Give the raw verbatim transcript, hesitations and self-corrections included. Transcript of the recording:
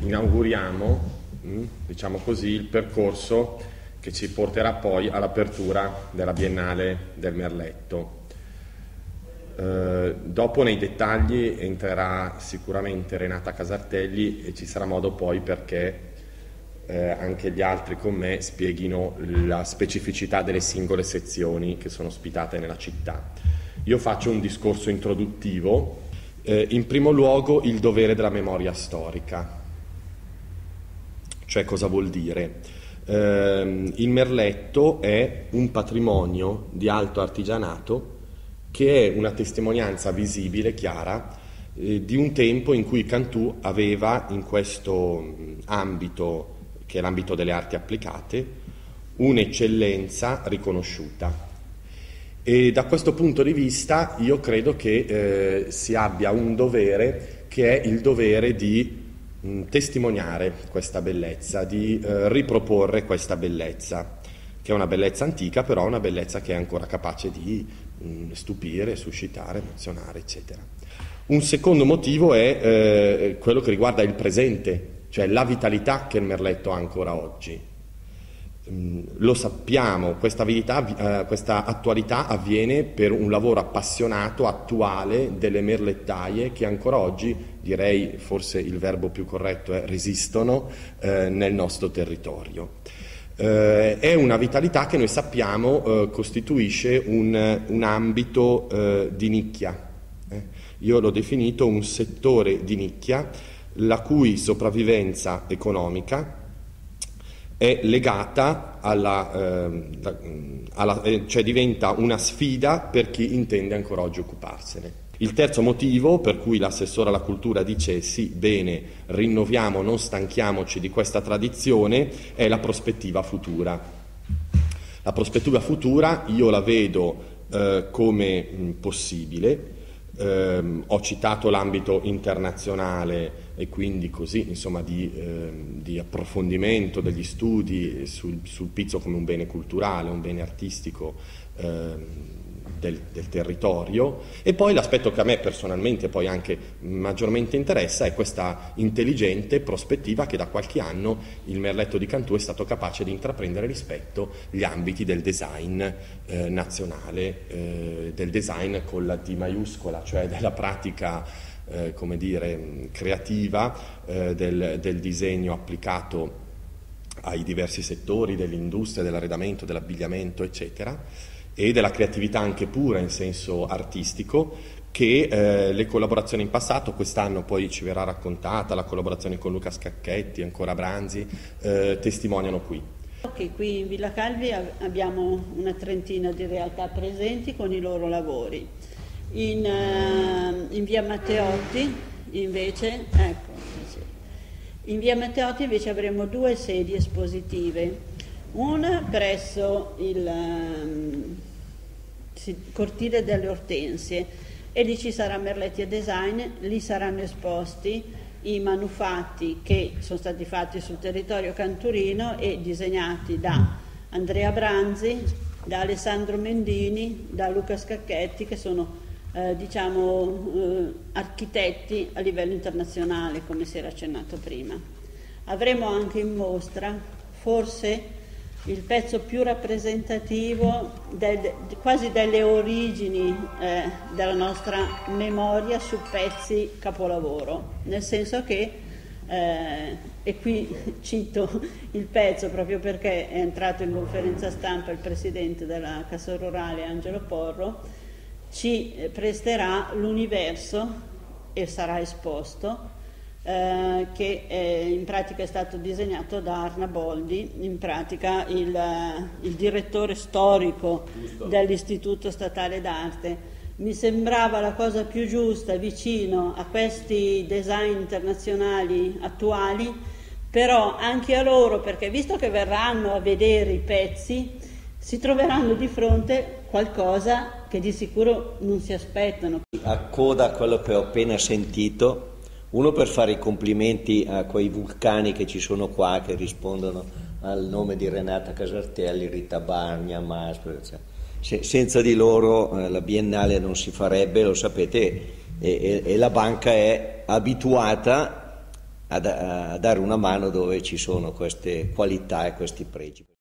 inauguriamo, mh, diciamo così, il percorso che ci porterà poi all'apertura della Biennale del Merletto. Eh, dopo nei dettagli entrerà sicuramente Renata Casartelli e ci sarà modo poi perché eh, anche gli altri con me spieghino la specificità delle singole sezioni che sono ospitate nella città. Io faccio un discorso introduttivo, eh, in primo luogo il dovere della memoria storica, cioè cosa vuol dire? Eh, il Merletto è un patrimonio di alto artigianato che è una testimonianza visibile, chiara, eh, di un tempo in cui Cantù aveva in questo ambito, che è l'ambito delle arti applicate, un'eccellenza riconosciuta. E da questo punto di vista io credo che eh, si abbia un dovere, che è il dovere di mh, testimoniare questa bellezza, di eh, riproporre questa bellezza, che è una bellezza antica, però una bellezza che è ancora capace di mh, stupire, suscitare, emozionare, eccetera. Un secondo motivo è eh, quello che riguarda il presente, cioè la vitalità che il Merletto ha ancora oggi. Mm, lo sappiamo, questa, vitalità, eh, questa attualità avviene per un lavoro appassionato, attuale, delle merlettaie che ancora oggi, direi forse il verbo più corretto è resistono eh, nel nostro territorio. Eh, è una vitalità che noi sappiamo eh, costituisce un, un ambito eh, di nicchia. Eh. Io l'ho definito un settore di nicchia la cui sopravvivenza economica è legata alla, eh, alla eh, cioè diventa una sfida per chi intende ancora oggi occuparsene. Il terzo motivo per cui l'assessore alla cultura dice sì, bene, rinnoviamo, non stanchiamoci di questa tradizione, è la prospettiva futura. La prospettiva futura io la vedo eh, come mh, possibile. Eh, ho citato l'ambito internazionale e quindi così insomma di, eh, di approfondimento degli studi sul, sul pizzo come un bene culturale, un bene artistico eh, del, del territorio, e poi l'aspetto che a me personalmente poi anche maggiormente interessa è questa intelligente prospettiva che da qualche anno il Merletto di Cantù è stato capace di intraprendere rispetto agli ambiti del design eh, nazionale, eh, del design con la D maiuscola, cioè della pratica eh, come dire creativa eh, del, del disegno applicato ai diversi settori dell'industria, dell'arredamento, dell'abbigliamento, eccetera, e della creatività anche pura in senso artistico, che eh, le collaborazioni in passato, quest'anno poi ci verrà raccontata la collaborazione con Luca Scacchetti, ancora Branzi, eh, testimoniano qui. Ok, qui in Villa Calvi abbiamo una trentina di realtà presenti con i loro lavori. In, uh, in via Matteotti invece, ecco, in via Matteotti invece avremo due sedi espositive. Una presso il um, cortile delle Ortensie, e lì ci sarà Merletti e Design, lì saranno esposti i manufatti che sono stati fatti sul territorio canturino e disegnati da Andrea Branzi, da Alessandro Mendini, da Luca Scacchetti, che sono eh, diciamo eh, architetti a livello internazionale, come si era accennato prima. Avremo anche in mostra forse il pezzo più rappresentativo del, quasi delle origini eh, della nostra memoria su pezzi capolavoro, nel senso che, eh, e qui cito il pezzo proprio perché è entrato in conferenza stampa il presidente della Cassa Rurale Angelo Porro, ci presterà l'universo e sarà esposto, Eh, che eh, in pratica è stato disegnato da Arna Boldi, in pratica il, il direttore storico dell'Istituto Statale d'Arte. Mi sembrava la cosa più giusta, vicino a questi design internazionali attuali, però anche a loro, perché visto che verranno a vedere i pezzi, si troveranno di fronte qualcosa che di sicuro non si aspettano. A coda a quello che ho appena sentito, uno per fare i complimenti a quei vulcani che ci sono qua, che rispondono al nome di Renata Casartelli, Rita Bargna, Maspero, cioè, se, senza di loro eh, la Biennale non si farebbe, lo sapete, e, e, e la banca è abituata a, a dare una mano dove ci sono queste qualità e questi pregi.